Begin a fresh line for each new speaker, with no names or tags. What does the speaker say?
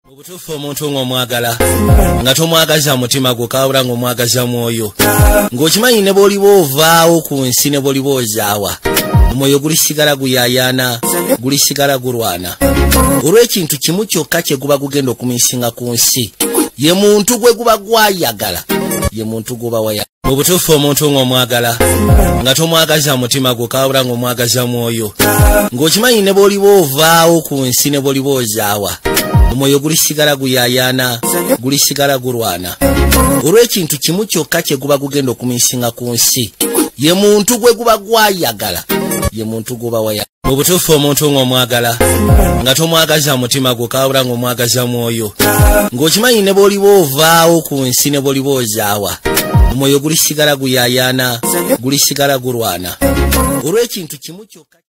Obutuufu omuntu ng'omwagala nga tomwagaza mutima gwo kaabula ng'omwagaza mwoyo ng'okimanyi ne bw'oliba ovaawo ku nsi ne bw'oliba ozaawa omwoyo gulisigala guyayaana gulisigala gulwana olw'ekintu kimu kyokka kye guba gugenda okumisinga ku nsi ye muntu gwe guba gwayagala ye muntu guba waya. Obutuufu omuntu ng'omwagala nga tomwagaza mutima gwo kaabula ng'omwagaza mwoyo ng'okimanyi ne bw'oliba ovaawo ku nsi ne bw'oliba ozaawa omwoyo gulisigala guyayaana gulisigala gulwana olw'ekintu kimu kyokka kye guba gugenda okumisinga ku nsi ye muntu gwe guba gwayagala ye muntu guba waya. Obutuufu omuntu ng'omwagala nga tomwagaza mutima gwo kaabula ng'omwagaza mwoyo ng'okimanyi ne bw'oliba ovaawo ku nsi ne bw'oliba ozaawa omwoyo gulisigala guyayaana gulisigala gulwana olw'ekintu kimu kyokka